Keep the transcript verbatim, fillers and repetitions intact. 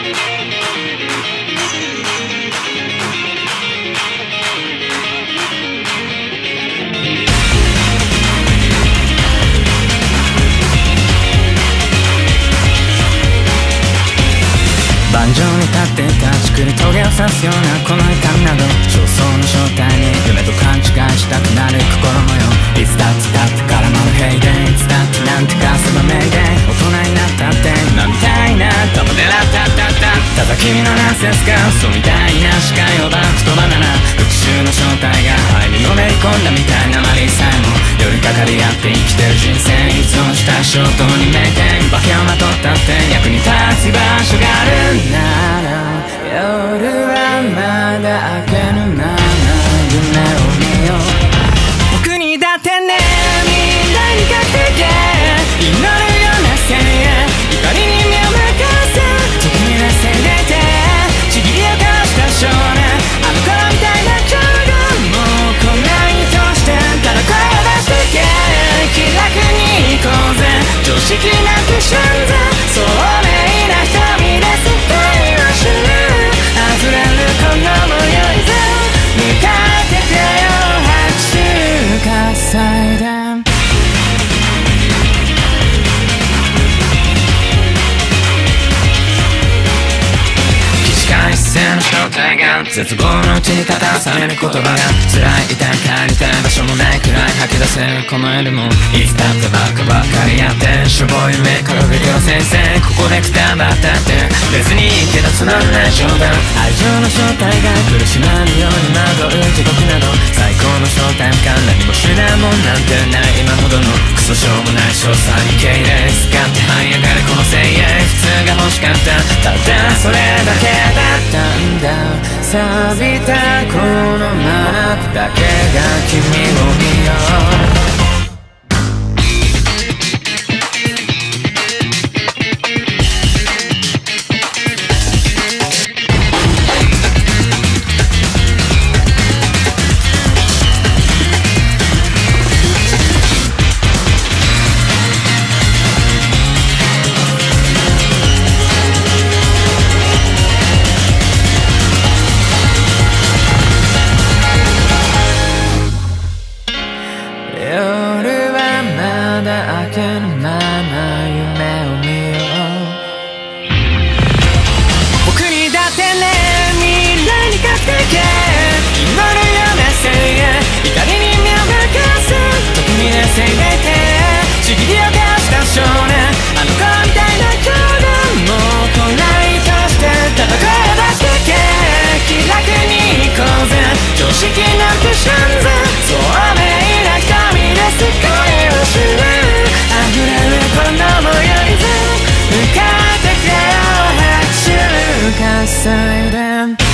盤上に立って断ちくり棘を刺すようなこの痛みなど焦燥の正体に夢と勘違いしたくなる心模様いつだってだってからまる平でいつだってなんてかせばめいで大人になったって今みたいなたまでらったったったただ君のナンセンスが嘘みたいな視界をバックとバナナ復讐の正体が肺にのめり込んだみたいなマリーさえも寄りかかり合って生きてる人生依存した衝動に名店化けをまとったって役に立つ場所があるなら夜はまだ明けぬまま夢を見よう僕にだってね未来にかけて祈るような声援怒りに目を向かせ時に冷静でいてちぎりを交わした少年あの頃みたいな今日がもう来ないとしてただ声を出してけ気楽に行こうぜ常識なくしゃんぜ聡明な瞳で世界を知る溢れるこの模様に向かってくよ拍手喝采で一斉の正体が絶望のうちに立たされる言葉が辛い痛い帰りたい場所もないくらい吐き出せるこの夜もいつだってバカばっかりやってしょぼい目から上から先生ここでくたばったって別にいいけどつまんない冗談愛情の正体が苦しまぬように惑う地獄など最高の正体感何もしないもんなんてない今ほどのクソしょうもない詳細に敬礼使って這い上がるこの声援普通が欲しかったただそれだけだったんだ錆びたこのマークだけが君を見ようちぎりを交わした少年あの子みたいな今日がもう来ないとしてただ声を出してけ気楽に行こうぜ常識なんてしゃんぜ聡明な瞳で世界を知る溢れるこの模様に向かってくよ拍手喝采で